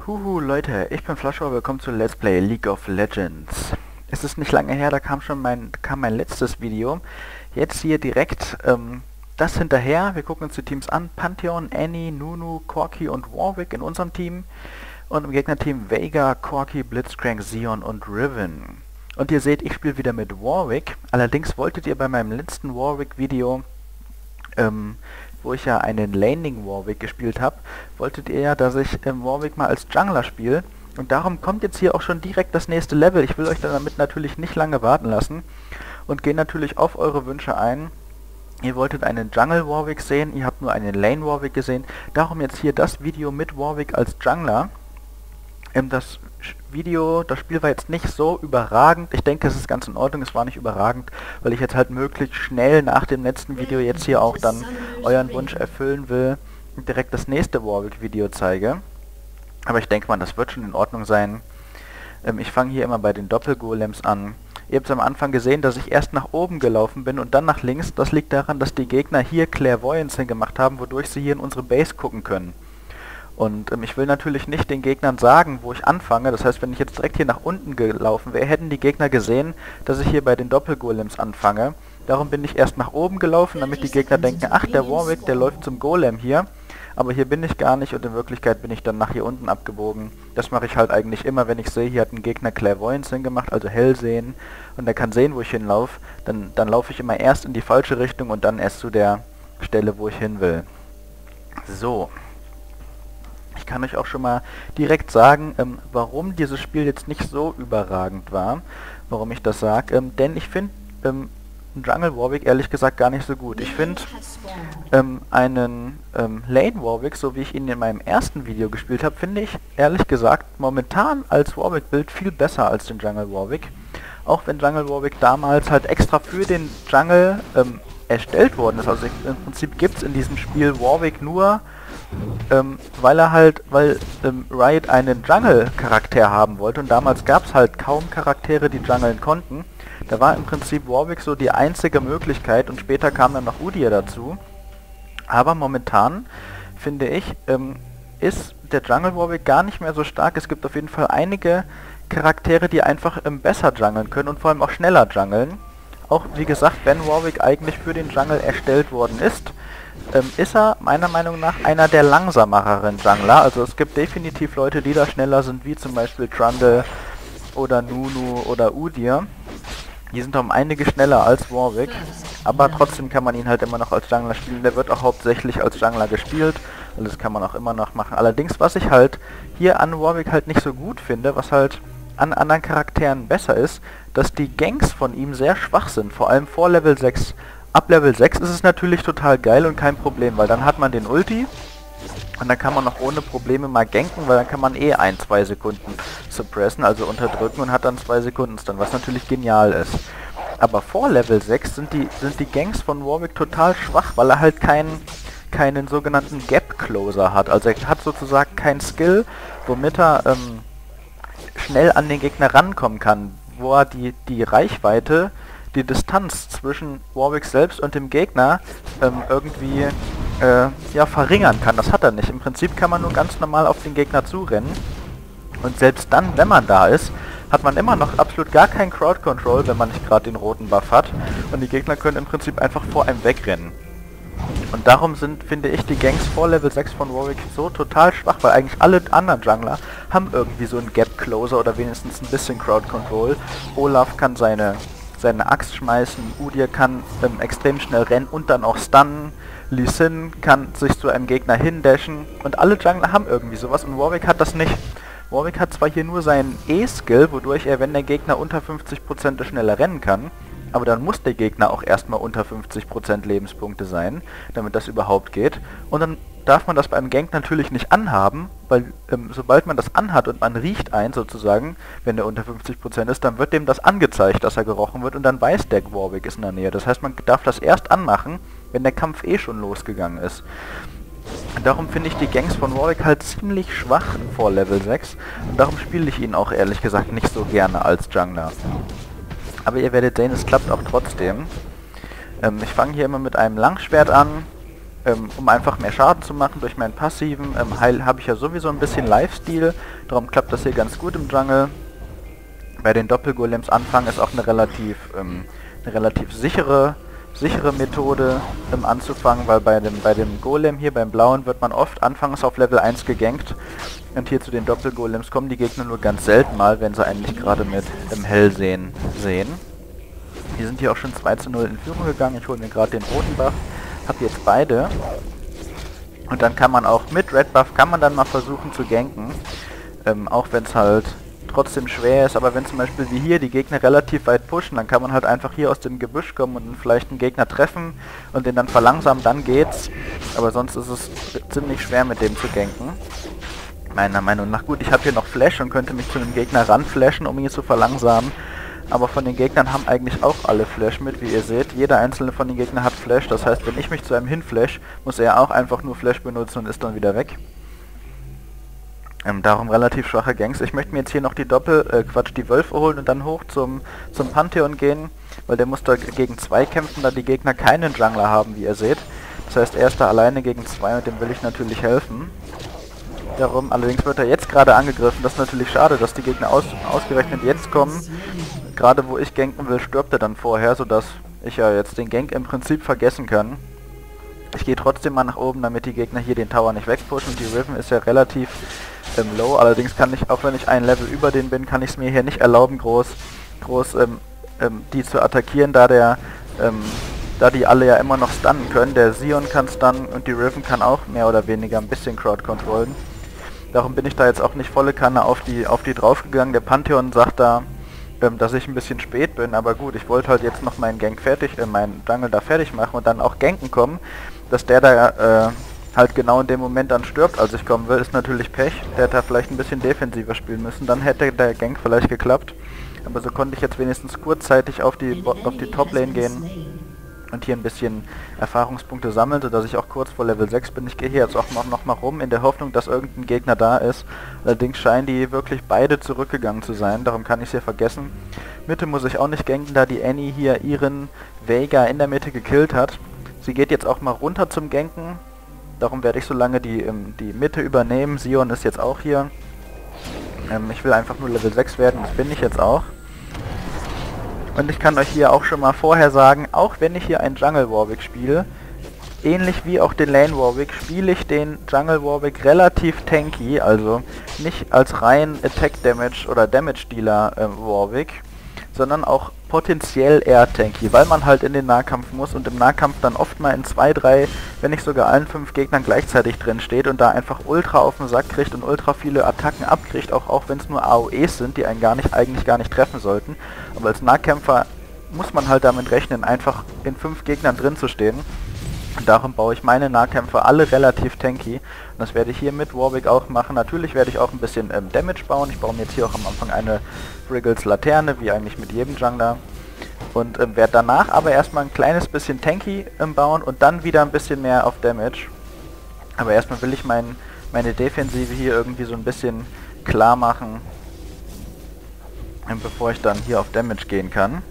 Huhu Leute, ich bin Flascher, willkommen zu Let's Play League of Legends. Es ist nicht lange her, da kam mein letztes Video. Jetzt hier direkt das hinterher. Wir gucken uns die Teams an. Pantheon, Annie, Nunu, Corki und Warwick in unserem Team. Und im Gegnerteam Veigar, Corki, Blitzcrank, Sion und Riven. Und ihr seht, ich spiele wieder mit Warwick. Allerdings wolltet ihr bei meinem letzten Warwick-Video, wo ich ja einen Laning Warwick gespielt habe, wolltet ihr ja, dass ich Warwick mal als Jungler spiele. Und darum kommt jetzt hier auch schon direkt das nächste Level. Ich will euch damit natürlich nicht lange warten lassen. Und gehe natürlich auf eure Wünsche ein. Ihr wolltet einen Jungle Warwick sehen, ihr habt nur einen Lane Warwick gesehen. Darum jetzt hier das Video mit Warwick als Jungler. Das Spiel war jetzt nicht so überragend. Ich denke, es ist ganz in Ordnung, es war nicht überragend, weil ich jetzt halt möglichst schnell nach dem letzten Video jetzt hier auch dann euren Wunsch erfüllen will und direkt das nächste Warwick-Video zeige. Aber ich denke mal, das wird schon in Ordnung sein. Ich fange hier immer bei den Doppelgolems an. Ihr habt am Anfang gesehen, dass ich erst nach oben gelaufen bin und dann nach links. Das liegt daran, dass die Gegner hier Clairvoyance hingemacht haben, wodurch sie hier in unsere Base gucken können. Und ich will natürlich nicht den Gegnern sagen, wo ich anfange. Das heißt, wenn ich jetzt direkt hier nach unten gelaufen wäre, hätten die Gegner gesehen, dass ich hier bei den Doppelgolems anfange. Darum bin ich erst nach oben gelaufen, damit die Gegner denken, ach, der Warwick, der läuft zum Golem hier. Aber hier bin ich gar nicht und in Wirklichkeit bin ich dann nach hier unten abgebogen. Das mache ich halt eigentlich immer, wenn ich sehe, hier hat ein Gegner Clairvoyance hingemacht, also hell sehen. Und er kann sehen, wo ich hinlaufe. Dann laufe ich immer erst in die falsche Richtung und dann erst zu der Stelle, wo ich hin will. So. Ich kann euch auch schon mal direkt sagen, warum dieses Spiel jetzt nicht so überragend war, warum ich das sage. Denn ich finde Jungle Warwick ehrlich gesagt gar nicht so gut. Ich finde einen Lane Warwick, so wie ich ihn in meinem ersten Video gespielt habe, finde ich ehrlich gesagt momentan als Warwick-Bild viel besser als den Jungle Warwick. Auch wenn Jungle Warwick damals halt extra für den Jungle erstellt worden ist. Also im Prinzip gibt es in diesem Spiel Warwick nur weil Riot einen Jungle-Charakter haben wollte und damals gab es halt kaum Charaktere, die jungeln konnten. Da war im Prinzip Warwick so die einzige Möglichkeit und später kam dann noch Udyr dazu. Aber momentan, finde ich, ist der Jungle Warwick gar nicht mehr so stark. Es gibt auf jeden Fall einige Charaktere, die einfach besser jungeln können und vor allem auch schneller jungeln. Auch wie gesagt, wenn Warwick eigentlich für den Jungle erstellt worden ist, ist er meiner Meinung nach einer der langsameren Jungler. Also es gibt definitiv Leute, die da schneller sind, wie zum Beispiel Trundle oder Nunu oder Udyr. Die sind um einige schneller als Warwick, aber trotzdem kann man ihn halt immer noch als Jungler spielen. Der wird auch hauptsächlich als Jungler gespielt, also das kann man auch immer noch machen. Allerdings, was ich halt hier an Warwick halt nicht so gut finde, was halt an anderen Charakteren besser ist, dass die Ganks von ihm sehr schwach sind, vor allem vor Level 6. Ab Level 6 ist es natürlich total geil und kein Problem, weil dann hat man den Ulti und dann kann man auch ohne Probleme mal ganken, weil dann kann man eh 1-2 Sekunden suppressen, also unterdrücken und hat dann 2 Sekunden Stun, was natürlich genial ist. Aber vor Level 6 sind die Ganks von Warwick total schwach, weil er halt keinen sogenannten Gap Closer hat. Also er hat sozusagen keinen Skill, womit er schnell an den Gegner rankommen kann, wo er die Reichweite, die Distanz zwischen Warwick selbst und dem Gegner irgendwie verringern kann. Das hat er nicht. Im Prinzip kann man nur ganz normal auf den Gegner zurennen. Und selbst dann, wenn man da ist, hat man immer noch absolut gar kein Crowd Control, wenn man nicht gerade den roten Buff hat. Und die Gegner können im Prinzip einfach vor einem wegrennen. Und darum finde ich, die Ganks vor Level 6 von Warwick so total schwach, weil eigentlich alle anderen Jungler haben irgendwie so einen Gap Closer oder wenigstens ein bisschen Crowd Control. Olaf kann seine Axt schmeißen, Udyr kann extrem schnell rennen und dann auch stunnen, Lee Sin kann sich zu einem Gegner hindashen und alle Jungler haben irgendwie sowas und Warwick hat das nicht. Warwick hat zwar hier nur seinen E-Skill, wodurch er, wenn der Gegner unter 50% schneller rennen kann, aber dann muss der Gegner auch erstmal unter 50% Lebenspunkte sein, damit das überhaupt geht. Und dann darf man das beim Gank natürlich nicht anhaben, weil sobald man das anhat und man riecht ein sozusagen, wenn der unter 50% ist, dann wird dem das angezeigt, dass er gerochen wird und dann weiß der Warwick ist in der Nähe. Das heißt, man darf das erst anmachen, wenn der Kampf eh schon losgegangen ist. Darum finde ich die Ganks von Warwick halt ziemlich schwach vor Level 6 und darum spiele ich ihn auch ehrlich gesagt nicht so gerne als Jungler. Aber ihr werdet sehen, es klappt auch trotzdem. Ich fange hier immer mit einem Langschwert an. um einfach mehr Schaden zu machen durch meinen passiven Heil habe ich ja sowieso ein bisschen Lifesteal, darum klappt das hier ganz gut im Jungle. Bei den Doppelgolems anfangen ist auch eine relativ sichere Methode anzufangen, weil bei dem Golem hier, beim blauen, wird man oft anfangs auf Level 1 gegankt und hier zu den Doppelgolems kommen die Gegner nur ganz selten mal, wenn sie eigentlich gerade mit Hellsehen sehen. Die sind hier auch schon 2:0 in Führung gegangen, ich hole mir gerade den roten Buff. Hab jetzt beide und dann kann man auch mit Red Buff kann man dann mal versuchen zu ganken, auch wenn es halt trotzdem schwer ist, aber wenn zum Beispiel wie hier die Gegner relativ weit pushen, dann kann man halt einfach hier aus dem Gebüsch kommen und vielleicht einen Gegner treffen und den dann verlangsamen, dann geht's, aber sonst ist es ziemlich schwer mit dem zu ganken. Meiner Meinung nach. Gut, ich habe hier noch Flash und könnte mich zu einem Gegner ranflashen, um ihn zu verlangsamen. Aber von den Gegnern haben eigentlich auch alle Flash mit, wie ihr seht. Jeder einzelne von den Gegnern hat Flash, das heißt, wenn ich mich zu einem hinflash, muss er auch einfach nur Flash benutzen und ist dann wieder weg. Darum relativ schwache Gangs. Ich möchte mir jetzt hier noch die die Wölfe holen und dann hoch zum Pantheon gehen, weil der muss da gegen 2 kämpfen, da die Gegner keinen Jungler haben, wie ihr seht. Das heißt, er ist da alleine gegen 2 und dem will ich natürlich helfen. Darum, allerdings wird er jetzt gerade angegriffen, das ist natürlich schade, dass die Gegner ausgerechnet jetzt kommen. Gerade wo ich ganken will, stirbt er dann vorher, sodass ich ja jetzt den Gank im Prinzip vergessen kann. Ich gehe trotzdem mal nach oben, damit die Gegner hier den Tower nicht wegpushen und die Riven ist ja relativ low, allerdings kann ich, auch wenn ich ein Level über den bin, kann ich es mir hier nicht erlauben, groß die zu attackieren, da die alle ja immer noch stunnen können. Der Sion kann stunnen und die Riven kann auch mehr oder weniger ein bisschen Crowd controllen. Darum bin ich da jetzt auch nicht volle Kanne auf die draufgegangen. Der Pantheon sagt da, dass ich ein bisschen spät bin, aber gut, ich wollte halt jetzt noch meinen Gank meinen Jungle da fertig machen und dann auch ganken kommen. Dass der da halt genau in dem Moment dann stirbt, als ich kommen will, ist natürlich Pech. Der hätte da vielleicht ein bisschen defensiver spielen müssen, dann hätte der Gank vielleicht geklappt. Aber so konnte ich jetzt wenigstens kurzzeitig auf die Top-Lane gehen und hier ein bisschen Erfahrungspunkte sammeln, sodass ich auch kurz vor Level 6 bin. Ich gehe hier jetzt auch noch mal rum, in der Hoffnung, dass irgendein Gegner da ist. Allerdings scheinen die wirklich beide zurückgegangen zu sein, darum kann ich es hier vergessen. Mitte muss ich auch nicht ganken, da die Annie hier ihren Veigar in der Mitte gekillt hat. Sie geht jetzt auch mal runter zum Ganken, darum werde ich so lange die Mitte übernehmen. Sion ist jetzt auch hier. Ich will einfach nur Level 6 werden, das bin ich jetzt auch. Und ich kann euch hier auch schon mal vorher sagen, auch wenn ich hier einen Jungle Warwick spiele, ähnlich wie auch den Lane Warwick, spiele ich den Jungle Warwick relativ tanky, also nicht als rein Attack Damage oder Damage Dealer Warwick, sondern auch potenziell eher tanky, weil man halt in den Nahkampf muss und im Nahkampf dann oft mal in 2, 3, wenn nicht sogar allen 5 Gegnern gleichzeitig drin steht und da einfach ultra auf den Sack kriegt und ultra viele Attacken abkriegt, auch wenn es nur AOEs sind, die einen eigentlich gar nicht treffen sollten. Aber als Nahkämpfer muss man halt damit rechnen, einfach in 5 Gegnern drin zu stehen. Und darum baue ich meine Nahkämpfer alle relativ tanky. Und das werde ich hier mit Warwick auch machen. Natürlich werde ich auch ein bisschen Damage bauen. Ich baue mir jetzt hier auch am Anfang eine Briggles Laterne, wie eigentlich mit jedem Jungler. Und werde danach aber erstmal ein kleines bisschen tanky bauen und dann wieder ein bisschen mehr auf Damage. Aber erstmal will ich meine Defensive hier irgendwie so ein bisschen klar machen, bevor ich dann hier auf Damage gehen kann.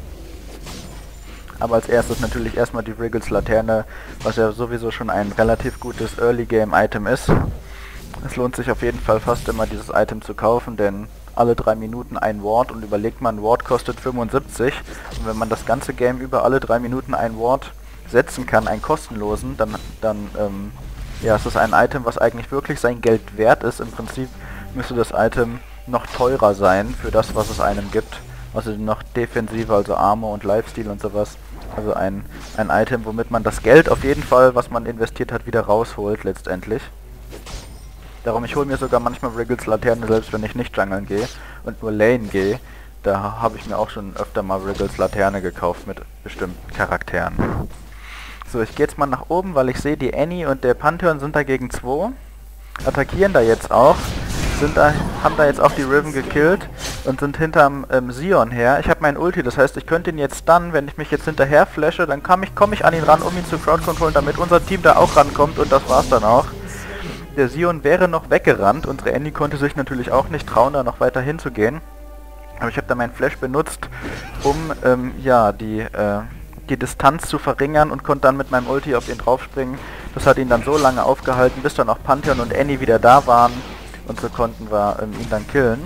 Aber als erstes natürlich erstmal die Briggles Laterne, was ja sowieso schon ein relativ gutes Early Game Item ist. Es lohnt sich auf jeden Fall fast immer dieses Item zu kaufen, denn alle 3 Minuten ein Ward und überlegt man, Ward kostet 75 und wenn man das ganze Game über alle 3 Minuten ein Ward setzen kann, einen kostenlosen, dann ja, es ist ein Item, was eigentlich wirklich sein Geld wert ist. Im Prinzip müsste das Item noch teurer sein für das, was es einem gibt. Also noch defensiver, also Armor und Lifesteal und sowas. Also ein Item, womit man das Geld auf jeden Fall, was man investiert hat, wieder rausholt letztendlich. Darum, ich hole mir sogar manchmal Briggles Laterne, selbst wenn ich nicht jungeln gehe und nur Lane gehe. Da habe ich mir auch schon öfter mal Briggles Laterne gekauft mit bestimmten Charakteren. So, ich gehe jetzt mal nach oben, weil ich sehe, die Annie und der Pantheon sind da gegen 2. Attackieren da jetzt auch. Haben da jetzt auch die Riven gekillt und sind hinterm Sion her. Ich habe mein Ulti, das heißt, ich könnte ihn jetzt stunnen, wenn ich mich jetzt hinterher flashe, dann komme ich an ihn ran, um ihn zu crowd controllen, damit unser Team da auch rankommt und das war's dann auch. Der Sion wäre noch weggerannt, unsere Annie konnte sich natürlich auch nicht trauen, da noch weiter hinzugehen. Aber ich habe da meinen Flash benutzt, um ja, die die Distanz zu verringern und konnte dann mit meinem Ulti auf ihn draufspringen. Das hat ihn dann so lange aufgehalten, bis dann auch Pantheon und Annie wieder da waren. Und so konnten wir ihn dann killen.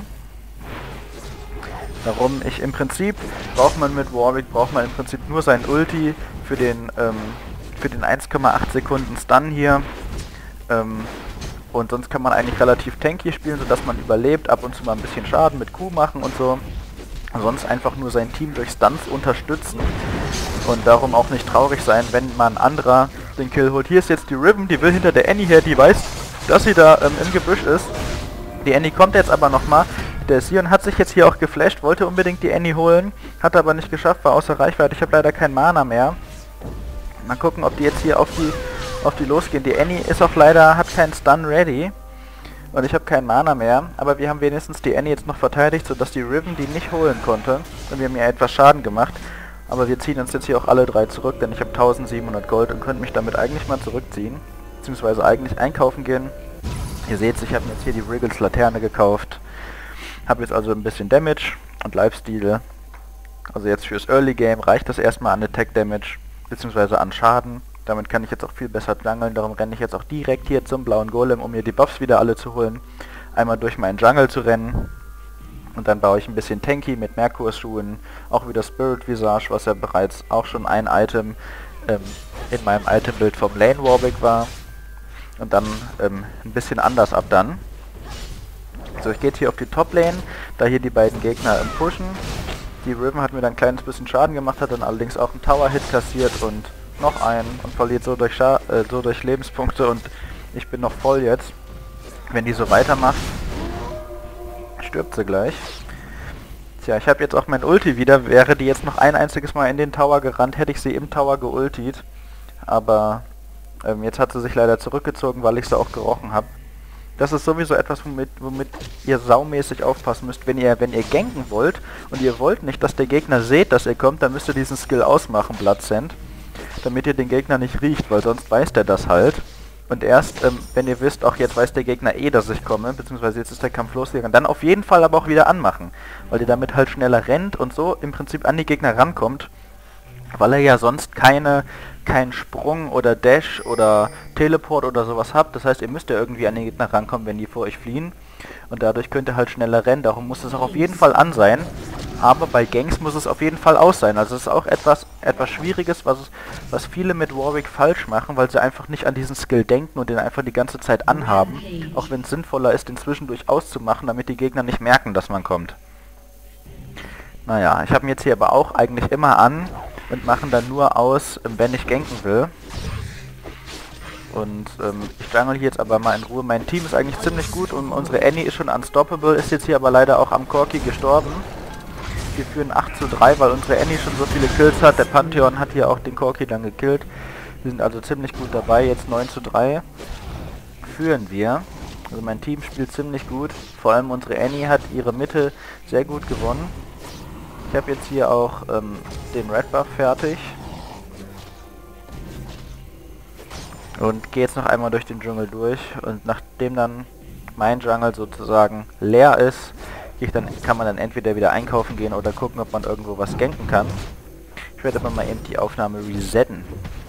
Darum im Prinzip braucht man mit Warwick im Prinzip nur sein Ulti für den 1,8 Sekunden Stun hier. Und sonst kann man eigentlich relativ tanky spielen, sodass man überlebt, ab und zu mal ein bisschen Schaden mit Q machen und so. Sonst einfach nur sein Team durch Stunts unterstützen und darum auch nicht traurig sein, wenn mal ein anderer den Kill holt. Hier ist jetzt die Riven, die will hinter der Annie her, die weiß, dass sie da im Gebüsch ist. Die Annie kommt jetzt aber nochmal. Der Sion hat sich jetzt hier auch geflasht, wollte unbedingt die Annie holen, hat aber nicht geschafft, war außer Reichweite. Ich habe leider kein Mana mehr. Mal gucken, ob die jetzt hier auf die losgehen. Die Annie ist auch leider, hat keinen Stun ready. Und ich habe keinen Mana mehr, aber wir haben wenigstens die Annie jetzt noch verteidigt, sodass die Riven die nicht holen konnte. Und wir haben ihr etwas Schaden gemacht. Aber wir ziehen uns jetzt hier auch alle drei zurück, denn ich habe 1700 Gold und könnte mich damit eigentlich mal zurückziehen. Beziehungsweise eigentlich einkaufen gehen. Ihr seht, ich habe mir jetzt hier die Wriggles Laterne gekauft. Habe jetzt also ein bisschen Damage und Lifesteal. Also jetzt fürs Early Game reicht das erstmal an Attack Damage, beziehungsweise an Schaden. Damit kann ich jetzt auch viel besser jungeln, darum renne ich jetzt auch direkt hier zum blauen Golem, um mir die Buffs wieder alle zu holen. Einmal durch meinen Jungle zu rennen. Und dann baue ich ein bisschen Tanky mit Merkurschuhen, auch wieder Spirit Visage, was ja bereits auch schon ein Item in meinem Itembild vom Lane Warwick war. Und dann ein bisschen anders ab dann. So, ich gehe jetzt hier auf die Top-Lane, da hier die beiden Gegner pushen. Die Riven hat mir dann ein kleines bisschen Schaden gemacht, hat dann allerdings auch einen Tower-Hit kassiert und noch einen und verliert so durch Lebenspunkte und ich bin noch voll jetzt. Wenn die so weitermacht, stirbt sie gleich. Tja, ich habe jetzt auch mein Ulti wieder. Wäre die jetzt noch ein einziges Mal in den Tower gerannt, hätte ich sie im Tower geultied. Aber jetzt hat sie sich leider zurückgezogen, weil ich sie auch gerochen habe. Das ist sowieso etwas, womit ihr saumäßig aufpassen müsst. Wenn ihr ganken wollt und ihr wollt nicht, dass der Gegner seht, dass ihr kommt, dann müsst ihr diesen Skill ausmachen, Blood Send, damit ihr den Gegner nicht riecht, weil sonst weiß der das halt. Und erst, wenn ihr wisst, auch jetzt weiß der Gegner dass ich komme, beziehungsweise jetzt ist der Kampf losgegangen, dann auf jeden Fall aber auch wieder anmachen, weil ihr damit halt schneller rennt und so im Prinzip an die Gegner rankommt, weil ihr ja sonst keinen Sprung oder Dash oder Teleport oder sowas habt. Das heißt, ihr müsst ja irgendwie an die Gegner rankommen, wenn die vor euch fliehen. Und dadurch könnt ihr halt schneller rennen. Darum muss es auch auf jeden Fall an sein. Aber bei Ganks muss es auf jeden Fall aus sein. Also es ist auch etwas Schwieriges, was viele mit Warwick falsch machen, weil sie einfach nicht an diesen Skill denken und den einfach die ganze Zeit anhaben. Auch wenn es sinnvoller ist, den zwischendurch auszumachen, damit die Gegner nicht merken, dass man kommt. Naja, ich habe ihn jetzt hier aber auch eigentlich immer an und machen dann nur aus, wenn ich ganken will. Und ich jungle hier jetzt aber mal in Ruhe. Mein Team ist eigentlich ziemlich gut und unsere Annie ist schon unstoppable, ist jetzt hier aber leider auch am Corki gestorben. Wir führen 8:3, weil unsere Annie schon so viele Kills hat. Der Pantheon hat hier auch den Corki dann gekillt. Wir sind also ziemlich gut dabei. Jetzt 9:3 führen wir. Also mein Team spielt ziemlich gut. Vor allem unsere Annie hat ihre Mitte sehr gut gewonnen. Ich habe jetzt hier auch den Red Buff fertig. Und gehe jetzt noch einmal durch den Dschungel durch. Und nachdem dann mein Jungle sozusagen leer ist, kann man dann entweder wieder einkaufen gehen oder gucken, ob man irgendwo was ganken kann. Ich werde aber mal eben die Aufnahme resetten.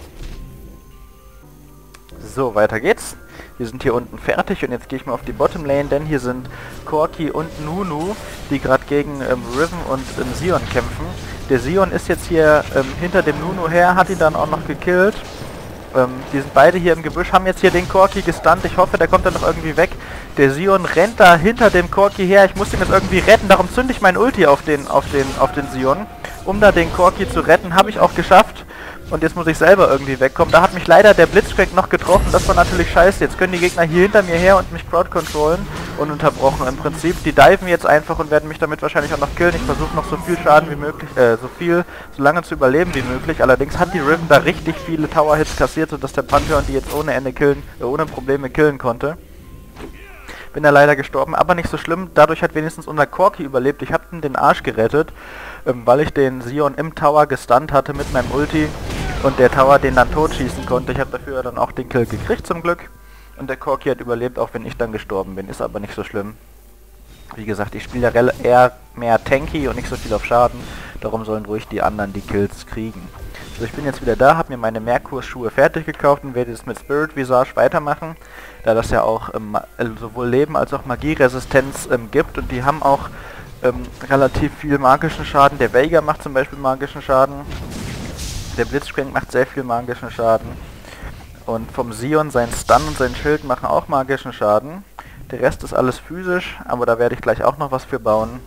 So, weiter geht's. Wir sind hier unten fertig und jetzt gehe ich mal auf die Bottom Lane, denn hier sind Corki und Nunu, die gerade gegen Riven und Sion kämpfen. Der Sion ist jetzt hier hinter dem Nunu her, hat ihn dann auch noch gekillt. Die sind beide hier im Gebüsch, haben jetzt hier den Corki gestunt. Ich hoffe, der kommt dann noch irgendwie weg. Der Sion rennt da hinter dem Corki her. Ich muss ihn jetzt irgendwie retten, darum zünde ich mein Ulti auf den Sion. Um da den Corki zu retten, habe ich auch geschafft. Und jetzt muss ich selber irgendwie wegkommen. Da hat mich leider der Blitzcrank noch getroffen. Das war natürlich scheiße. Jetzt können die Gegner hier hinter mir her und mich crowd-controllen. Ununterbrochen im Prinzip. Die diven jetzt einfach und werden mich damit wahrscheinlich auch noch killen. Ich versuche noch so viel Schaden wie möglich, so lange zu überleben wie möglich. Allerdings hat die Riven da richtig viele Tower-Hits kassiert, sodass der Pantheon die jetzt ohne Probleme killen konnte. Bin da leider gestorben, aber nicht so schlimm. Dadurch hat wenigstens unser Corki überlebt. Ich habe den Arsch gerettet, weil ich den Sion im Tower gestunt hatte mit meinem Ulti und der Tower den dann totschießen konnte. Ich habe dafür dann auch den Kill gekriegt zum Glück. Und der Corki hat überlebt, auch wenn ich dann gestorben bin. Ist aber nicht so schlimm. Wie gesagt, ich spiele ja eher mehr tanky und nicht so viel auf Schaden. Darum sollen ruhig die anderen die Kills kriegen. So, ich bin jetzt wieder da, habe mir meine Merkur-Schuhe fertig gekauft und werde jetzt mit Spirit Visage weitermachen, da das ja auch sowohl Leben als auch Magieresistenz gibt, und die haben auch relativ viel magischen Schaden. Der Veigar macht zum Beispiel magischen Schaden, der Blitzcrank macht sehr viel magischen Schaden, und vom Sion sein Stun und sein Schild machen auch magischen Schaden. Der Rest ist alles physisch, aber da werde ich gleich auch noch was für bauen.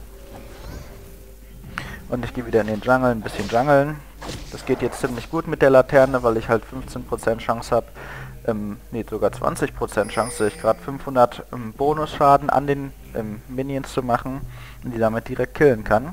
Und ich gehe wieder in den Jungle, ein bisschen jungeln. Das geht jetzt ziemlich gut mit der Laterne, weil ich halt 15% Chance habe, nee, sogar 20% Chance, sehe ich gerade, 500 Bonusschaden an den Minions zu machen und die damit direkt killen kann.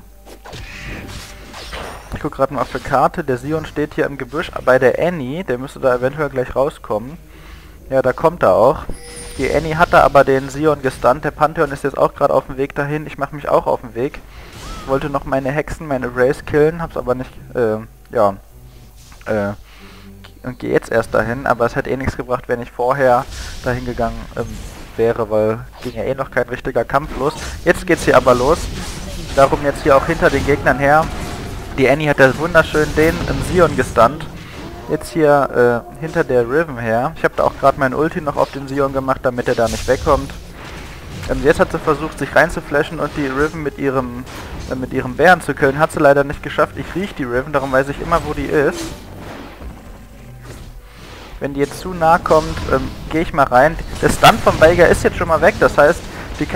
Ich gucke gerade mal auf der Karte, der Sion steht hier im Gebüsch bei der Annie, der müsste da eventuell gleich rauskommen. Ja, da kommt er auch. Die Annie hat da aber den Sion gestunt, der Pantheon ist jetzt auch gerade auf dem Weg dahin, ich mache mich auch auf den Weg. Ich wollte noch meine Hexen, meine Race killen, hab's aber nicht, und gehe jetzt erst dahin, aber es hätte eh nichts gebracht, wenn ich vorher dahin gegangen wäre, weil ging ja eh noch kein richtiger Kampf los. Jetzt geht's hier aber los, darum jetzt hier auch hinter den Gegnern her. Die Annie hat ja wunderschön den Sion gestunt. Jetzt hier hinter der Riven her. Ich habe da auch gerade mein Ulti noch auf den Sion gemacht, damit er da nicht wegkommt. Jetzt hat sie versucht, sich reinzuflashen und die Riven mit ihrem Bären zu killen. Hat sie leider nicht geschafft. Ich rieche die Riven, darum weiß ich immer, wo die ist. Wenn die jetzt zu nah kommt, gehe ich mal rein. Der Stun vom Veigar ist jetzt schon mal weg, das heißt, die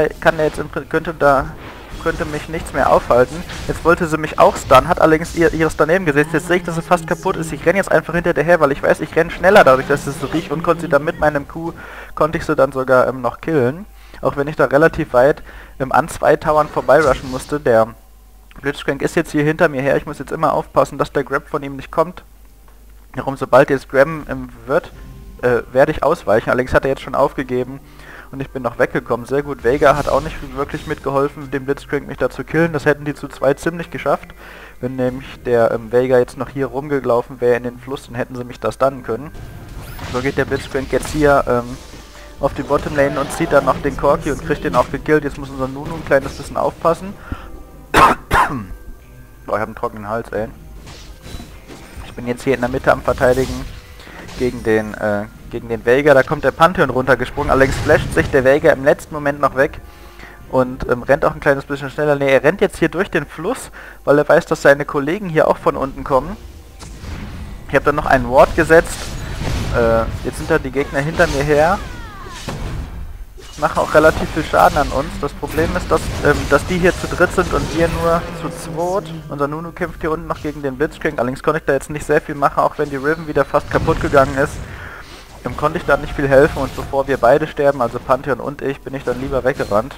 könnte mich nichts mehr aufhalten. Jetzt wollte sie mich auch stunnen, hat allerdings ihres daneben gesetzt. Jetzt sehe ich, dass sie fast kaputt ist. Ich renne jetzt einfach hinter der her, weil ich weiß, ich renne schneller dadurch, dass es so riecht, und konnte sie dann mit meinem Q, konnte ich sie dann sogar noch killen. Auch wenn ich da relativ weit an 2 Towern vorbeirushen musste. Der Blitzcrank ist jetzt hier hinter mir her. Ich muss jetzt immer aufpassen, dass der Grab von ihm nicht kommt. Darum, sobald jetzt grabben wird, werde ich ausweichen. Allerdings hat er jetzt schon aufgegeben und ich bin noch weggekommen. Sehr gut. Veigar hat auch nicht wirklich mitgeholfen, den Blitzcrank mich da zu killen. Das hätten die zu zweit ziemlich geschafft. Wenn nämlich der Veigar jetzt noch hier rumgelaufen wäre in den Fluss, dann hätten sie mich da stunnen können. So geht der Blitzcrank jetzt hier auf die Bottom Lane und zieht dann noch den Corki und kriegt den auch gekillt. Jetzt muss unser Nunu ein kleines bisschen aufpassen. Boah, ich habe einen trockenen Hals, ey. Ich bin jetzt hier in der Mitte am Verteidigen gegen den Veigar. Da kommt der Pantheon runtergesprungen. Allerdings flasht sich der Veigar im letzten Moment noch weg und rennt auch ein kleines bisschen schneller. Ne, er rennt jetzt hier durch den Fluss, weil er weiß, dass seine Kollegen hier auch von unten kommen. Ich habe dann noch einen Ward gesetzt. Jetzt sind da die Gegner hinter mir her. Machen auch relativ viel Schaden an uns. Das Problem ist, dass die hier zu dritt sind und wir nur zu zweit. Unser Nunu kämpft hier unten noch gegen den Blitzcrank. Allerdings konnte ich da jetzt nicht sehr viel machen, auch wenn die Riven wieder fast kaputt gegangen ist. Konnte ich da nicht viel helfen, und bevor wir beide sterben, also Pantheon und ich, bin ich dann lieber weggerannt.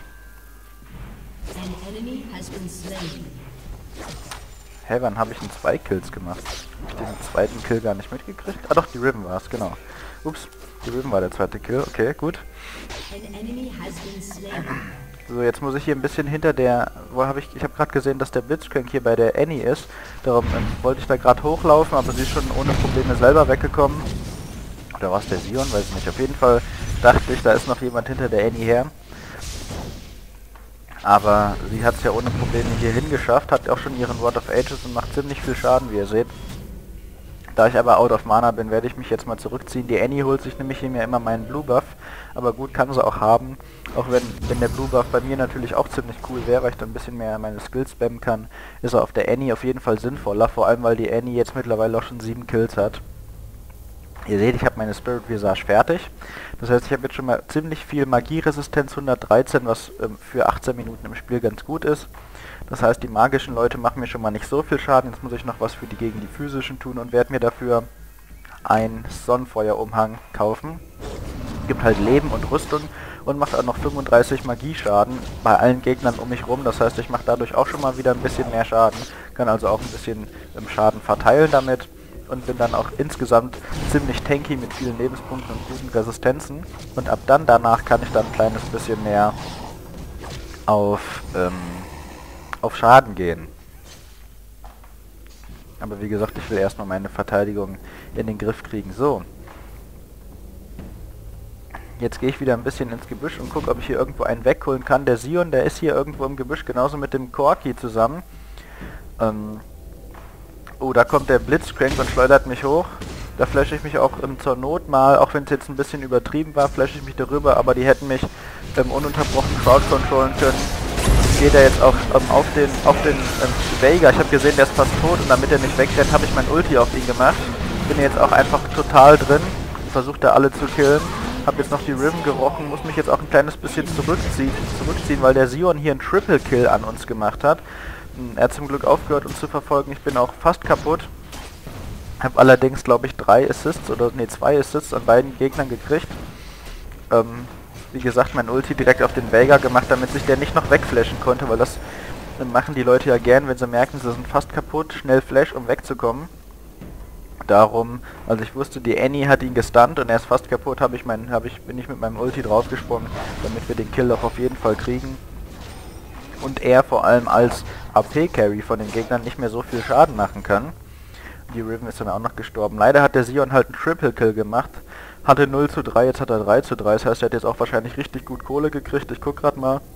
Hä, wann habe ich denn 2 Kills gemacht? Habe ich den zweiten Kill gar nicht mitgekriegt? Ah doch, die Riven war es, genau. Ups, die Riven war der zweite Kill, okay, gut. So, jetzt muss ich hier ein bisschen hinter der... Ich habe gerade gesehen, dass der Blitzcrank hier bei der Annie ist. Darum wollte ich da gerade hochlaufen, aber sie ist schon ohne Probleme selber weggekommen. Oder war es der Sion? Weiß ich nicht. Auf jeden Fall dachte ich, da ist noch jemand hinter der Annie her. Aber sie hat es ja ohne Probleme hier hingeschafft, hat auch schon ihren Word of Ages und macht ziemlich viel Schaden, wie ihr seht. Da ich aber out of Mana bin, werde ich mich jetzt mal zurückziehen. Die Annie holt sich nämlich hier mir immer meinen Blue Buff. Aber gut, kann sie auch haben. Auch wenn der Blue Buff bei mir natürlich auch ziemlich cool wäre, weil ich dann ein bisschen mehr meine Skills spammen kann, ist er auf der Annie auf jeden Fall sinnvoller. Vor allem, weil die Annie jetzt mittlerweile auch schon 7 Kills hat. Ihr seht, ich habe meine Spirit Visage fertig. Das heißt, ich habe jetzt schon mal ziemlich viel Magieresistenz, 113, was für 18 Minuten im Spiel ganz gut ist. Das heißt, die magischen Leute machen mir schon mal nicht so viel Schaden. Jetzt muss ich noch was gegen die physischen tun und werde mir dafür einen Sonnenfeuerumhang kaufen. Gibt halt Leben und Rüstung und macht auch noch 35 Magieschaden bei allen Gegnern um mich rum. Das heißt, ich mache dadurch auch schon mal wieder ein bisschen mehr Schaden. Kann also auch ein bisschen Schaden verteilen damit. Und bin dann auch insgesamt ziemlich tanky mit vielen Lebenspunkten und guten Resistenzen. Und ab danach kann ich dann ein kleines bisschen mehr auf Schaden gehen. Aber wie gesagt, ich will erstmal meine Verteidigung in den Griff kriegen. So. Jetzt gehe ich wieder ein bisschen ins Gebüsch und gucke, ob ich hier irgendwo einen wegholen kann. Der Sion, der ist hier irgendwo im Gebüsch, genauso mit dem Corki zusammen. Oh, da kommt der Blitzcrank und schleudert mich hoch. Da flashe ich mich auch zur Not mal, auch wenn es jetzt ein bisschen übertrieben war, flashe ich mich darüber, aber die hätten mich ununterbrochen crowd controllen können. Ich gehe da jetzt auch auf den Veigar. Ich habe gesehen, der ist fast tot und damit er nicht wegrennt, habe ich mein Ulti auf ihn gemacht. Bin jetzt auch einfach total drin, versuche da alle zu killen. Habe jetzt noch die Riven gerochen, muss mich jetzt auch ein kleines bisschen zurückziehen, weil der Sion hier einen Triple Kill an uns gemacht hat. Er hat zum Glück aufgehört, uns zu verfolgen. Ich bin auch fast kaputt. Habe allerdings, glaube ich, 2 Assists an beiden Gegnern gekriegt. Wie gesagt, mein Ulti direkt auf den Veigar gemacht, damit sich der nicht noch wegflashen konnte, weil das machen die Leute ja gern, wenn sie merken, sie sind fast kaputt, schnell Flash, um wegzukommen. Darum, also ich wusste, die Annie hat ihn gestunt und er ist fast kaputt, bin ich mit meinem Ulti draufgesprungen, damit wir den Kill auch auf jeden Fall kriegen. Und er vor allem als AP-Carry von den Gegnern nicht mehr so viel Schaden machen kann. Die Riven ist dann auch noch gestorben. Leider hat der Sion halt einen Triple Kill gemacht. Hatte 0:3, jetzt hat er 3:3. Das heißt, er hat jetzt auch wahrscheinlich richtig gut Kohle gekriegt. Ich guck grad mal.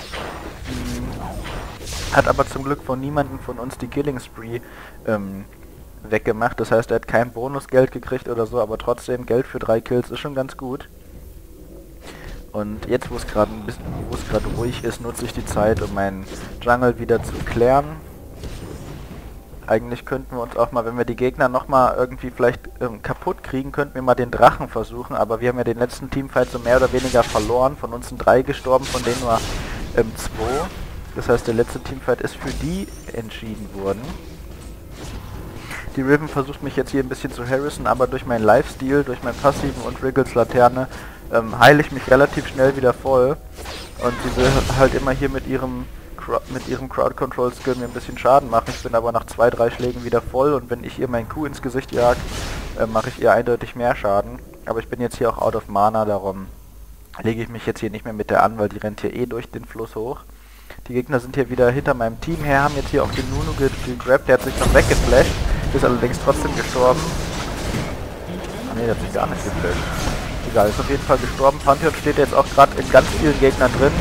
Hat aber zum Glück von niemandem von uns die Killing Spree weggemacht. Das heißt, er hat kein Bonusgeld gekriegt oder so, aber trotzdem Geld für 3 Kills ist schon ganz gut. Und jetzt, wo es gerade ruhig ist, nutze ich die Zeit, um meinen Jungle wieder zu klären. Eigentlich könnten wir uns auch mal, wenn wir die Gegner nochmal irgendwie vielleicht kaputt kriegen, könnten wir mal den Drachen versuchen, aber wir haben ja den letzten Teamfight so mehr oder weniger verloren. Von uns sind 3 gestorben, von denen nur 2. Das heißt, der letzte Teamfight ist für die entschieden worden. Die Riven versucht mich jetzt hier ein bisschen zu harassen, aber durch meinen Lifesteal, durch meinen passiven und Wriggles Laterne heile ich mich relativ schnell wieder voll. Und sie will halt immer hier mit ihrem Crowd Control Skill mir ein bisschen Schaden machen. Ich bin aber nach 2, 3 Schlägen wieder voll und wenn ich ihr meinen Q ins Gesicht jag, mache ich ihr eindeutig mehr Schaden. Aber ich bin jetzt hier auch out of Mana, darum lege ich mich jetzt hier nicht mehr mit der an, weil die rennt hier eh durch den Fluss hoch. Die Gegner sind hier wieder hinter meinem Team her, haben jetzt hier auch den Nunu gegrabt, der hat sich noch weggeflasht, ist allerdings trotzdem gestorben. Ne, der hat sich gar nicht geflasht. Egal, ist auf jeden Fall gestorben. Pantheon steht jetzt auch gerade in ganz vielen Gegnern drin.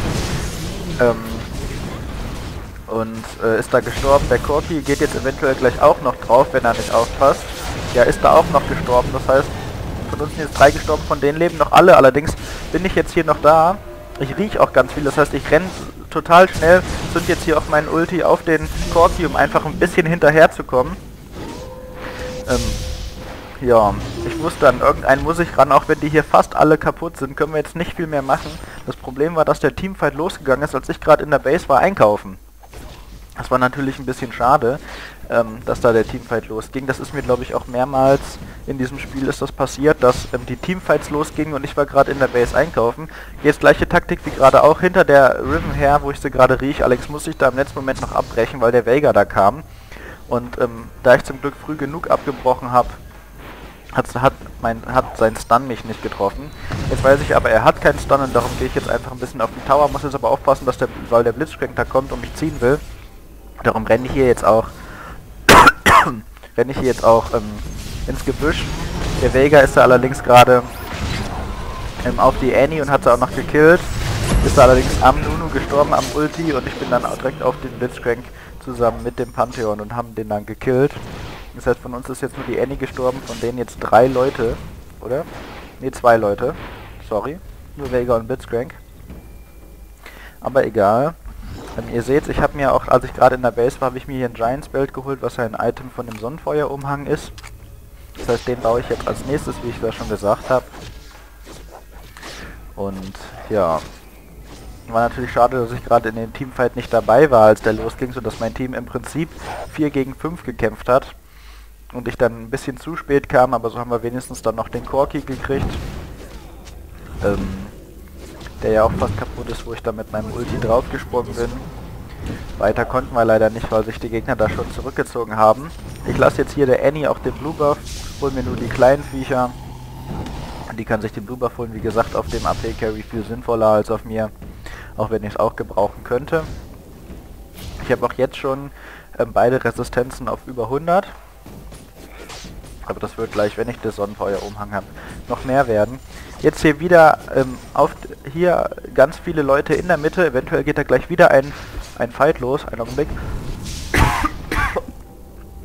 Ist da gestorben. Der Corki geht jetzt eventuell gleich auch noch drauf, wenn er nicht aufpasst. Ja, ist da auch noch gestorben. Das heißt, von uns sind jetzt 3 gestorben, von denen leben noch alle. Allerdings bin ich jetzt hier noch da. Ich rieche auch ganz viel. Das heißt, ich renne total schnell, sind jetzt hier auf meinen Ulti auf den Corki, um einfach ein bisschen hinterher zu kommen. Ja, ich wusste dann, irgendeinen muss ich ran, auch wenn die hier fast alle kaputt sind, können wir jetzt nicht viel mehr machen. Das Problem war, dass der Teamfight losgegangen ist, als ich gerade in der Base war einkaufen. Das war natürlich ein bisschen schade, dass da der Teamfight losging. Das ist mir, glaube ich, auch mehrmals in diesem Spiel ist das passiert, dass die Teamfights losgingen und ich war gerade in der Base einkaufen. Jetzt gleiche Taktik wie gerade auch hinter der Riven her, wo ich sie gerade rieche. Allerdings muss ich da im letzten Moment noch abbrechen, weil der Veigar da kam. Und da ich zum Glück früh genug abgebrochen habe, hat sein Stun mich nicht getroffen. Jetzt weiß ich aber, er hat keinen Stun und darum gehe ich jetzt einfach ein bisschen auf den Tower. Muss jetzt aber aufpassen, weil der Blitzcrank da kommt und mich ziehen will. Darum renne ich hier jetzt auch ins Gebüsch. Der Veigar ist da allerdings gerade auf die Annie und hat sie auch noch gekillt. Ist da allerdings am Nunu gestorben, am Ulti, und ich bin dann auch direkt auf den Blitzcrank zusammen mit dem Pantheon und haben den dann gekillt. Das heißt, von uns ist jetzt nur die Annie gestorben, von denen jetzt 3 Leute, oder? Ne, 2 Leute. Sorry. Nur Veigar und Blitzcrank. Aber egal. Ihr seht, ich habe mir auch, als ich gerade in der Base war, habe ich mir hier ein Giants Belt geholt, was ein Item von dem Sonnenfeuerumhang ist. Das heißt, den baue ich jetzt als nächstes, wie ich das schon gesagt habe. Und ja, war natürlich schade, dass ich gerade in dem Teamfight nicht dabei war, als der losging, sodass mein Team im Prinzip 4 gegen 5 gekämpft hat. Und ich dann ein bisschen zu spät kam, aber so haben wir wenigstens dann noch den Corki gekriegt. Der ja auch fast kaputt ist, wo ich da mit meinem Ulti draufgesprungen bin. Weiter konnten wir leider nicht, weil sich die Gegner da schon zurückgezogen haben. Ich lasse jetzt hier der Annie auch den Blue Buff, hol mir nur die kleinen Viecher. Die kann sich den Blue Buff holen, wie gesagt, auf dem AP Carry viel sinnvoller als auf mir, auch wenn ich es auch gebrauchen könnte. Ich habe auch jetzt schon beide Resistenzen auf über 100. Aber das wird gleich, wenn ich das Sonnenfeuerumhang habe, noch mehr werden. Jetzt hier wieder hier ganz viele Leute in der Mitte. Eventuell geht da gleich wieder ein Fight los. Einen Augenblick. Boah, ich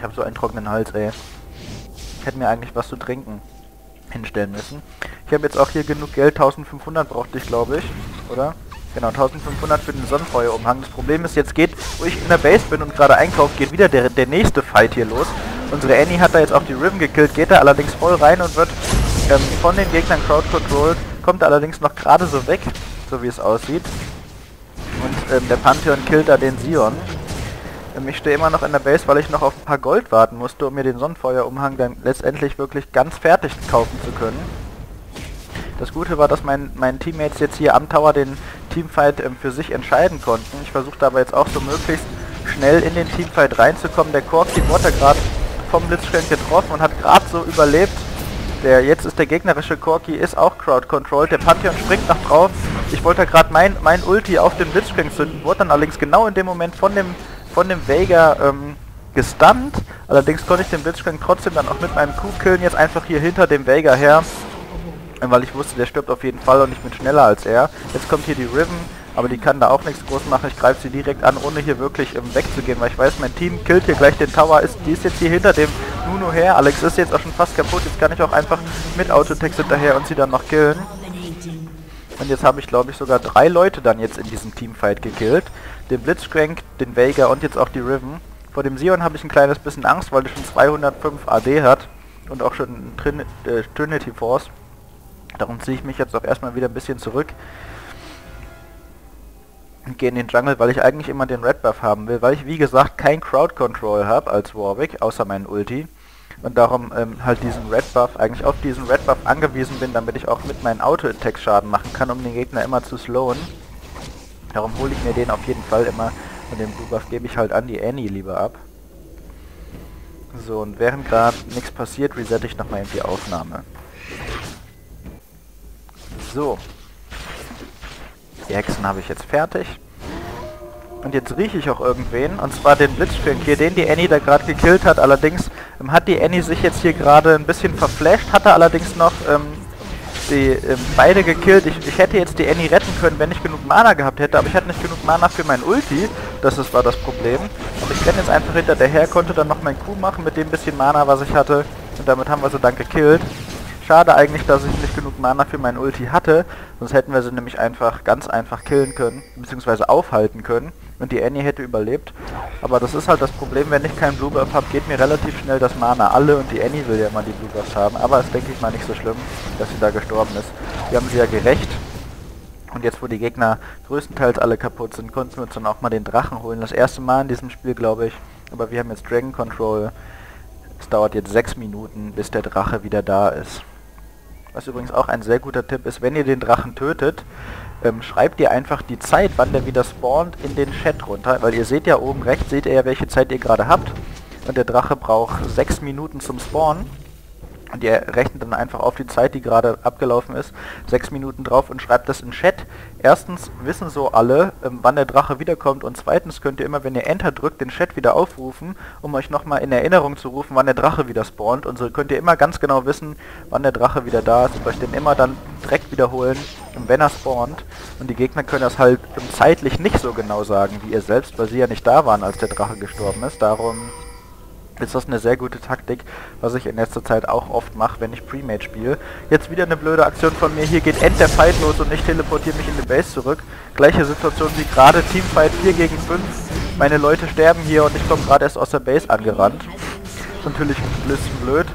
habe so einen trockenen Hals, ey. Ich hätte mir eigentlich was zu trinken hinstellen müssen. Ich habe jetzt auch hier genug Geld, 1500 brauchte ich, glaube ich, oder? Genau, 1500 für den Sonnenfeuerumhang. Das Problem ist, jetzt geht, wo ich in der Base bin und gerade einkaufe, geht wieder der nächste Fight hier los. Unsere Annie hat da jetzt auch die Riven gekillt, geht da allerdings voll rein und wird von den Gegnern crowd-controlled, kommt da allerdings noch gerade so weg, so wie es aussieht. Und der Pantheon killt da den Sion. Ich stehe immer noch in der Base, weil ich noch auf ein paar Gold warten musste, um mir den Sonnenfeuerumhang dann letztendlich wirklich ganz fertig kaufen zu können. Das Gute war, dass mein Teammates jetzt hier am Tower den Teamfight für sich entscheiden konnten. Ich versuche aber jetzt auch so möglichst schnell in den Teamfight reinzukommen. Der Corki wurde gerade vom Blitzcrank getroffen und hat gerade so überlebt. Jetzt ist der gegnerische Corki, ist auch crowd-controlled. Der Pantheon springt noch drauf. Ich wollte gerade mein Ulti auf den Blitzcrank zünden, wurde dann allerdings genau in dem Moment von dem Veigar gestunt. Allerdings konnte ich den Blitzcrank trotzdem dann auch mit meinem Q killen, jetzt einfach hier hinter dem Veigar her. Weil ich wusste, der stirbt auf jeden Fall und ich bin schneller als er. Jetzt kommt hier die Riven, aber die kann da auch nichts groß machen. Ich greife sie direkt an, ohne hier wirklich wegzugehen, weil ich weiß, mein Team killt hier gleich den Tower. Die ist jetzt hier hinter dem Nunu her. Alex ist jetzt auch schon fast kaputt. Jetzt kann ich auch einfach mit Autotext hinterher und sie dann noch killen. Und jetzt habe ich, glaube ich, sogar 3 Leute dann jetzt in diesem Teamfight gekillt. Den Blitzcrank, den Veigar und jetzt auch die Riven. Vor dem Sion habe ich ein kleines bisschen Angst, weil der schon 205 AD hat und auch schon Trinity Force. Darum ziehe ich mich jetzt auch erstmal wieder ein bisschen zurück und gehe in den Jungle, weil ich eigentlich immer den Red Buff haben will, weil ich wie gesagt kein Crowd Control habe als Warwick, außer meinen Ulti. Und darum halt diesen Red Buff, eigentlich auf diesen Red Buff angewiesen bin, damit ich auch mit meinen Auto-Attacks Schaden machen kann, um den Gegner immer zu slowen. Darum hole ich mir den auf jeden Fall immer und den Blue Buff gebe ich halt an die Annie lieber ab. So, und während gerade nichts passiert, resette ich nochmal die Aufnahme. So. Die Hexen habe ich jetzt fertig. Und jetzt rieche ich auch irgendwen, und zwar den Blitzcrank hier, den die Annie da gerade gekillt hat. Allerdings hat die Annie sich jetzt hier gerade ein bisschen verflasht, hatte allerdings noch beide gekillt. Ich hätte jetzt die Annie retten können, wenn ich genug Mana gehabt hätte, aber ich hatte nicht genug Mana für mein Ulti. War das Problem. Und ich renne jetzt einfach hinter der her, konnte dann noch mein Q machen mit dem bisschen Mana, was ich hatte. Und damit haben wir sie dann gekillt. Schade eigentlich, dass ich nicht genug Mana für mein Ulti hatte, sonst hätten wir sie nämlich ganz einfach killen können, beziehungsweise aufhalten können und die Annie hätte überlebt. Aber das ist halt das Problem, wenn ich keinen Blue Buff habe, geht mir relativ schnell das Mana alle und die Annie will ja immer die Blue Buffs haben, aber es denke ich mal nicht so schlimm, dass sie da gestorben ist. Wir haben sie ja gerecht und jetzt, wo die Gegner größtenteils alle kaputt sind, konnten wir uns dann auch mal den Drachen holen. Das erste Mal in diesem Spiel, glaube ich, aber wir haben jetzt Dragon Control. Es dauert jetzt 6 Minuten, bis der Drache wieder da ist. Was übrigens auch ein sehr guter Tipp ist, wenn ihr den Drachen tötet, schreibt ihr einfach die Zeit, wann der wieder spawnt, in den Chat runter, weil ihr seht ja oben rechts, seht ihr ja, welche Zeit ihr gerade habt. Und der Drache braucht 6 Minuten zum Spawnen. Und ihr rechnet dann einfach auf die Zeit, die gerade abgelaufen ist, 6 Minuten drauf und schreibt das in Chat. Erstens wissen so alle, wann der Drache wiederkommt, und zweitens könnt ihr immer, wenn ihr Enter drückt, den Chat wieder aufrufen, um euch nochmal in Erinnerung zu rufen, wann der Drache wieder spawnt. Und so könnt ihr immer ganz genau wissen, wann der Drache wieder da ist und euch den immer dann direkt wiederholen, wenn er spawnt. Und die Gegner können das halt zeitlich nicht so genau sagen wie ihr selbst, weil sie ja nicht da waren, als der Drache gestorben ist. Darum ist das eine sehr gute Taktik, was ich in letzter Zeit auch oft mache, wenn ich Premade spiele. Jetzt wieder eine blöde Aktion von mir. Hier geht der Fight los und ich teleportiere mich in die Base zurück. Gleiche Situation wie gerade. Teamfight 4 gegen 5. Meine Leute sterben hier und ich komme gerade erst aus der Base angerannt. Ist natürlich ein bisschen blöd.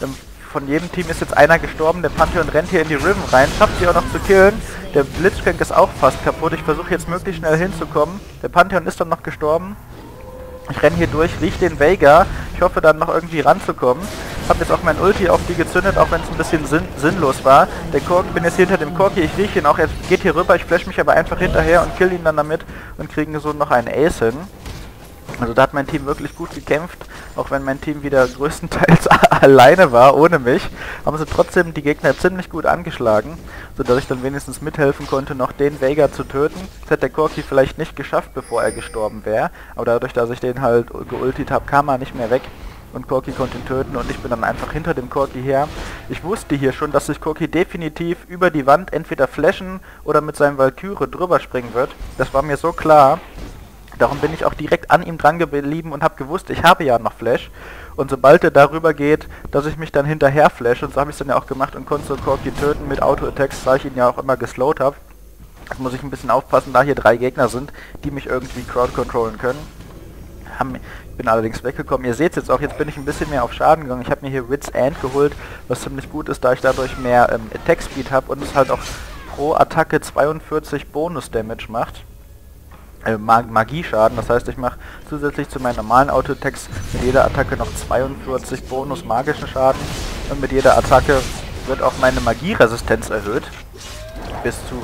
Von jedem Team ist jetzt einer gestorben. Der Pantheon rennt hier in die Riven rein. Schafft sie auch noch zu killen. Der Blitzcrank ist auch fast kaputt. Ich versuche jetzt möglichst schnell hinzukommen. Der Pantheon ist dann noch gestorben. Ich renne hier durch, rieche den Veigar. Ich hoffe dann noch irgendwie ranzukommen. Habe jetzt auch mein Ulti auf die gezündet, auch wenn es ein bisschen sinnlos war. Der Corki, bin jetzt hinter dem Corki, ich rieche ihn auch, er geht hier rüber, ich flash mich aber einfach hinterher und kill ihn dann damit und kriegen so noch einen Ace hin. Also da hat mein Team wirklich gut gekämpft, auch wenn mein Team wieder größtenteils alleine war, ohne mich, haben sie trotzdem die Gegner ziemlich gut angeschlagen, sodass ich dann wenigstens mithelfen konnte, noch den Veigar zu töten. Das hätte der Corki vielleicht nicht geschafft, bevor er gestorben wäre, aber dadurch, dass ich den halt geultet habe, kam er nicht mehr weg und Corki konnte ihn töten und ich bin dann einfach hinter dem Corki her. Ich wusste hier schon, dass sich Corki definitiv über die Wand entweder flashen oder mit seinem Valkyrie drüber springen wird. Das war mir so klar. Darum bin ich auch direkt an ihm dran geblieben und habe gewusst, ich habe ja noch Flash. Und sobald er darüber geht, dass ich mich dann hinterher flash, und so habe ich es dann ja auch gemacht und konnte so Corki töten mit Auto-Attacks, da ich ihn ja auch immer geslowt habe. Jetzt muss ich ein bisschen aufpassen, da hier 3 Gegner sind, die mich irgendwie crowd-controllen können. Ich bin allerdings weggekommen. Ihr seht es jetzt auch, jetzt bin ich ein bisschen mehr auf Schaden gegangen. Ich habe mir hier Wits End geholt, was ziemlich gut ist, da ich dadurch mehr Attack Speed habe und es halt auch pro Attacke 42 Bonus-Damage macht. Magieschaden, das heißt, ich mache zusätzlich zu meinen normalen Auto-Attacks mit jeder Attacke noch 42 Bonus magischen Schaden und mit jeder Attacke wird auch meine Magieresistenz erhöht. Bis zu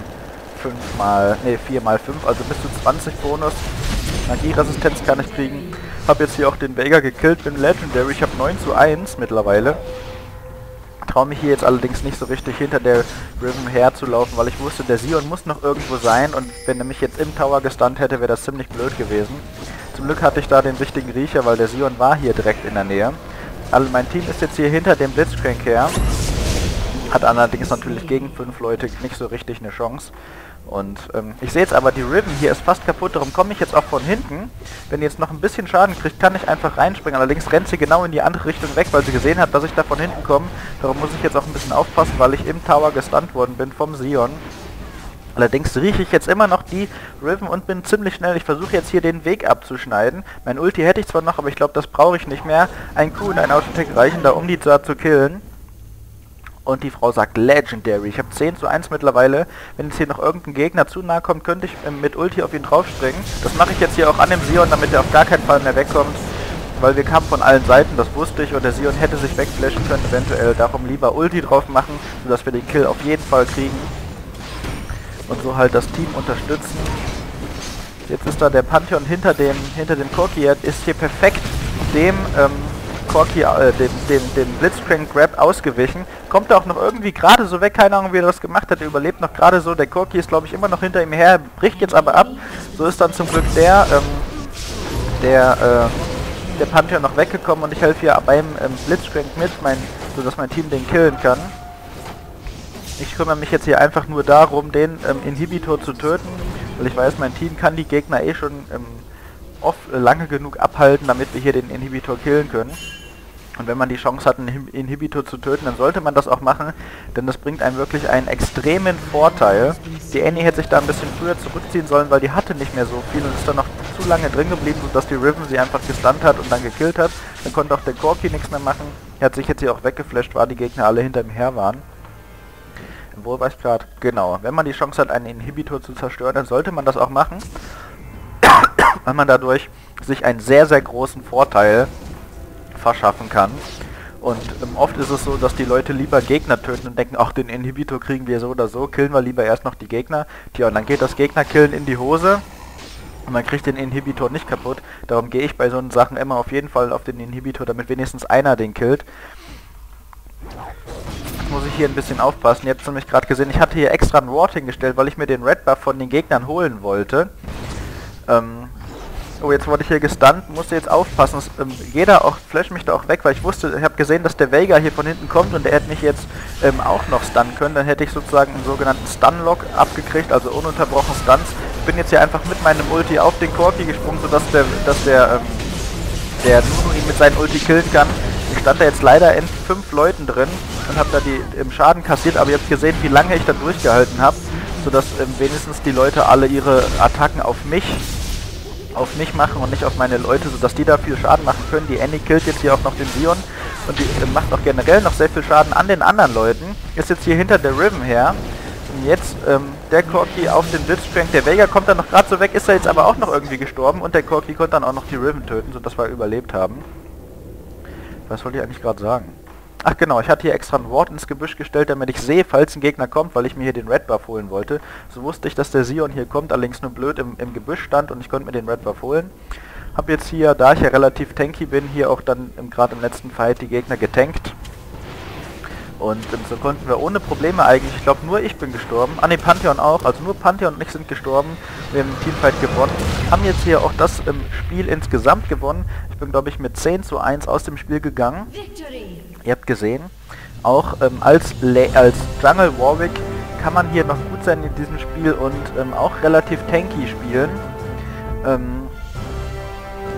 4 mal 5, also bis zu 20 Bonus Magieresistenz kann ich kriegen. Hab jetzt hier auch den Veigar gekillt, bin Legendary, ich habe 9:1 mittlerweile. Traue mich hier jetzt allerdings nicht so richtig hinter der Riven herzulaufen, weil ich wusste, der Sion muss noch irgendwo sein und wenn er mich jetzt im Tower gestunt hätte, wäre das ziemlich blöd gewesen. Zum Glück hatte ich da den richtigen Riecher, weil der Sion war hier direkt in der Nähe. Also mein Team ist jetzt hier hinter dem Blitzcrank her. Hat allerdings natürlich gegen 5 Leute nicht so richtig eine Chance. Und ich sehe jetzt aber, die Riven hier ist fast kaputt, darum komme ich jetzt auch von hinten. Wenn ihr jetzt noch ein bisschen Schaden kriegt, kann ich einfach reinspringen. Allerdings rennt sie genau in die andere Richtung weg, weil sie gesehen hat, dass ich da von hinten komme. Darum muss ich jetzt auch ein bisschen aufpassen, weil ich im Tower gestunt worden bin vom Sion. Allerdings rieche ich jetzt immer noch die Riven und bin ziemlich schnell. Ich versuche jetzt hier den Weg abzuschneiden. Mein Ulti hätte ich zwar noch, aber ich glaube, das brauche ich nicht mehr. Ein Q und ein Auto-Attack reichen da, um die da zu killen. Und die Frau sagt Legendary. Ich habe 10:1 mittlerweile. Wenn jetzt hier noch irgendein Gegner zu nahe kommt, könnte ich mit Ulti auf ihn draufspringen. Das mache ich jetzt hier auch an dem Sion, damit er auf gar keinen Fall mehr wegkommt. Weil wir kamen von allen Seiten, das wusste ich. Und der Sion hätte sich wegflashen können eventuell. Darum lieber Ulti drauf machen, sodass wir den Kill auf jeden Fall kriegen. Und so halt das Team unterstützen. Jetzt ist da der Pantheon hinter dem Corki. Ist hier perfekt dem Corki, dem Blitzcrank Grab ausgewichen. Kommt er auch noch irgendwie gerade so weg, keine Ahnung wie er das gemacht hat, er überlebt noch gerade so. Der Corki ist glaube ich immer noch hinter ihm her, bricht jetzt aber ab. So ist dann zum Glück der Pantheon noch weggekommen und ich helfe hier beim Blitzcrank mit, sodass mein Team den killen kann. Ich kümmere mich jetzt hier einfach nur darum, den Inhibitor zu töten, weil ich weiß, mein Team kann die Gegner eh schon lange genug abhalten, damit wir hier den Inhibitor killen können. Und wenn man die Chance hat, einen Inhibitor zu töten, dann sollte man das auch machen, denn das bringt einem wirklich einen extremen Vorteil. Die Annie hätte sich da ein bisschen früher zurückziehen sollen, weil die hatte nicht mehr so viel und ist dann noch zu lange drin geblieben, sodass die Riven sie einfach gestunt hat und dann gekillt hat. Dann konnte auch der Corki nichts mehr machen. Er hat sich jetzt hier auch weggeflasht, weil die Gegner alle hinter ihm her waren. Wo war ich gerade? Genau, wenn man die Chance hat, einen Inhibitor zu zerstören, dann sollte man das auch machen, weil man dadurch sich einen sehr, sehr großen Vorteil verschaffen kann. Und oft ist es so, dass die Leute lieber Gegner töten und denken, ach, den Inhibitor kriegen wir so oder so, killen wir lieber erst noch die Gegner. Tja, und dann geht das Gegnerkillen in die Hose und man kriegt den Inhibitor nicht kaputt. Darum gehe ich bei so Sachen immer auf jeden Fall auf den Inhibitor, damit wenigstens einer den killt. Jetzt muss ich hier ein bisschen aufpassen. Ihr habt es nämlich gerade gesehen, ich hatte hier extra ein Ward hingestellt, weil ich mir den Red Buff von den Gegnern holen wollte. Oh, jetzt wurde ich hier gestunt, musste jetzt aufpassen. Jeder auch flasht mich da auch weg, weil ich wusste, ich habe gesehen, dass der Veigar hier von hinten kommt und der hätte mich jetzt auch noch stunnen können. Dann hätte ich sozusagen einen sogenannten Stun-Lock abgekriegt, also ununterbrochen Stunts. Ich bin jetzt hier einfach mit meinem Ulti auf den Corki gesprungen, sodass der Nunu ihn mit seinem Ulti killen kann. Ich stand da jetzt leider in 5 Leuten drin und habe da im Schaden kassiert, aber ihr habt gesehen, wie lange ich da durchgehalten habe, sodass wenigstens die Leute alle ihre Attacken auf mich machen und nicht auf meine Leute, sodass die da viel Schaden machen können. Die Annie killt jetzt hier auch noch den Sion und die macht auch generell noch sehr viel Schaden an den anderen Leuten. Ist jetzt hier hinter der Riven her. Und jetzt der Corki auf den Blitzcrank. Der Veigar kommt dann noch gerade so weg, ist er jetzt aber auch noch irgendwie gestorben und der Corki konnte dann auch noch die Riven töten, sodass wir überlebt haben. Was wollte ich eigentlich gerade sagen? Ach genau, ich hatte hier extra ein Ward ins Gebüsch gestellt, damit ich sehe, falls ein Gegner kommt, weil ich mir hier den Red Buff holen wollte. So wusste ich, dass der Sion hier kommt, allerdings nur blöd im Gebüsch stand und ich konnte mir den Red Buff holen. Hab jetzt hier, da ich ja relativ tanky bin, hier auch dann gerade im letzten Fight die Gegner getankt. Und so konnten wir ohne Probleme eigentlich, ich glaube nur ich bin gestorben, ne Pantheon auch, also nur Pantheon und ich sind gestorben, wir haben den Teamfight gewonnen, haben jetzt hier auch das Spiel insgesamt gewonnen. Ich bin glaube ich mit 10:1 aus dem Spiel gegangen. Ihr habt gesehen, auch als Jungle Warwick kann man hier noch gut sein in diesem Spiel und auch relativ tanky spielen.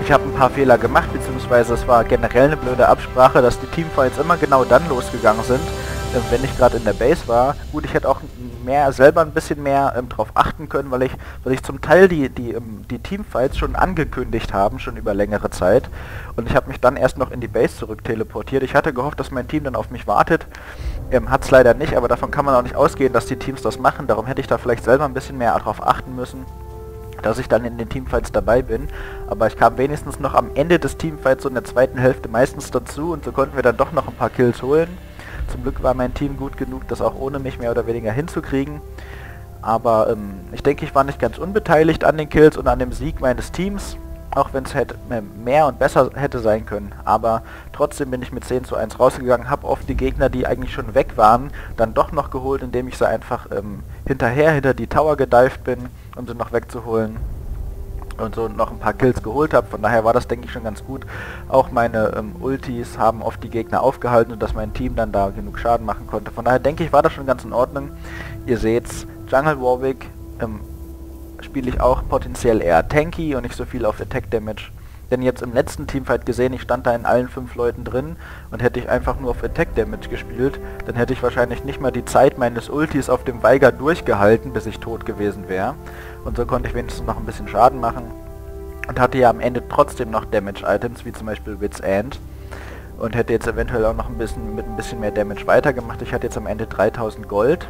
Ich habe ein paar Fehler gemacht, beziehungsweise es war generell eine blöde Absprache, dass die Teamfights immer genau dann losgegangen sind, wenn ich gerade in der Base war. Gut, ich hätte auch selber ein bisschen mehr drauf achten können, weil ich zum Teil die Teamfights schon angekündigt haben, schon über längere Zeit. Und ich habe mich dann erst noch in die Base zurück teleportiert. Ich hatte gehofft, dass mein Team dann auf mich wartet. Hat es leider nicht, aber davon kann man auch nicht ausgehen, dass die Teams das machen. Darum hätte ich da vielleicht selber ein bisschen mehr darauf achten müssen, dass ich dann in den Teamfights dabei bin. Aber ich kam wenigstens noch am Ende des Teamfights so in der zweiten Hälfte meistens dazu und so konnten wir dann doch noch ein paar Kills holen. Zum Glück war mein Team gut genug, das auch ohne mich mehr oder weniger hinzukriegen. Aber ich denke, ich war nicht ganz unbeteiligt an den Kills und an dem Sieg meines Teams, auch wenn es mehr und besser hätte sein können. Aber trotzdem bin ich mit 10:1 rausgegangen, habe oft die Gegner, die eigentlich schon weg waren, dann doch noch geholt, indem ich sie einfach hinter die Tower gedived bin, um sie noch wegzuholen. Und so noch ein paar Kills geholt habe. Von daher war das, denke ich, schon ganz gut. Auch meine Ultis haben oft die Gegner aufgehalten und dass mein Team dann da genug Schaden machen konnte. Von daher denke ich, war das schon ganz in Ordnung. Ihr seht's, Jungle Warwick spiele ich auch potenziell eher tanky und nicht so viel auf Attack Damage. Denn jetzt im letzten Teamfight gesehen, ich stand da in allen 5 Leuten drin und hätte ich einfach nur auf Attack Damage gespielt, dann hätte ich wahrscheinlich nicht mal die Zeit meines Ultis auf dem Veigar durchgehalten, bis ich tot gewesen wäre. Und so konnte ich wenigstens noch ein bisschen Schaden machen und hatte ja am Ende trotzdem noch Damage-Items, wie zum Beispiel Wits End. Und hätte jetzt eventuell auch noch mit ein bisschen mehr Damage weitergemacht. Ich hatte jetzt am Ende 3000 Gold.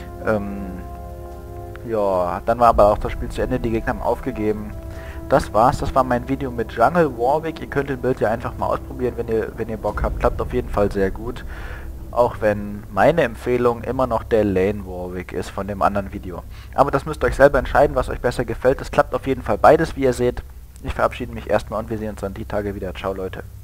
Ja, dann war aber auch das Spiel zu Ende, die Gegner haben aufgegeben. Das war's, das war mein Video mit Jungle Warwick. Ihr könnt den Bild ja einfach mal ausprobieren, wenn ihr Bock habt. Klappt auf jeden Fall sehr gut. Auch wenn meine Empfehlung immer noch der Lane Warwick ist von dem anderen Video. Aber das müsst ihr euch selber entscheiden, was euch besser gefällt. Es klappt auf jeden Fall beides, wie ihr seht. Ich verabschiede mich erstmal und wir sehen uns dann die Tage wieder. Ciao Leute.